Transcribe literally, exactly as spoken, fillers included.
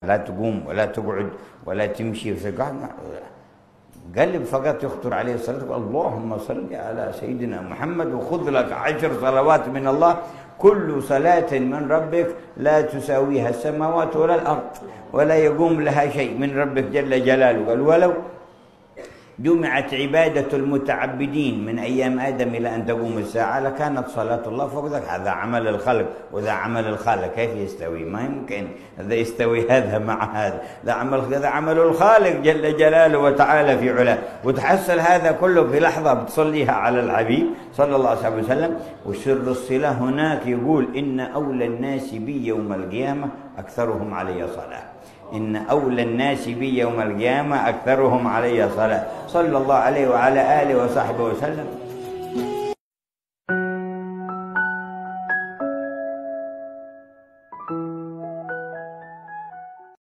لا تقوم ولا تقعد ولا تمشي في قاعد، قلب فقط يخطر عليه الصلاة، اللهم صل على سيدنا محمد وخذ لك عشر صلوات من الله، كل صلاة من ربك لا تساويها السماوات ولا الأرض ولا يقوم لها شيء من ربك جل جلاله. قال ولو جمعت عبادة المتعبدين من أيام آدم إلى أن تقوم الساعة لكانت صلاة الله فوق ذلك. هذا عمل الخلق وذا عمل الخالق، كيف يستوي؟ ما يمكن هذا يستوي هذا مع هذا، ذا عمل هذا عمل الخالق جل جلاله وتعالى في علاه، وتحصل هذا كله في لحظة بتصليها على الحبيب صلى الله عليه وسلم. وسر الصلة هناك يقول إن أولى الناس بي يوم القيامة أكثرهم علي صلاة، إن أولى الناس بي يوم القيامة أكثرهم علي صلاة، صلى الله عليه وعلى آله وصحبه وسلم.